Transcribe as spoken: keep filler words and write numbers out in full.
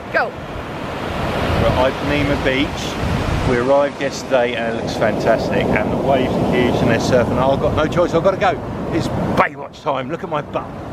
go. We're at Ipanema Beach. We arrived yesterday and it looks fantastic, and the waves are huge and they're surfing. I've got no choice, I've got to go. It's Baywatch time. Look at my butt.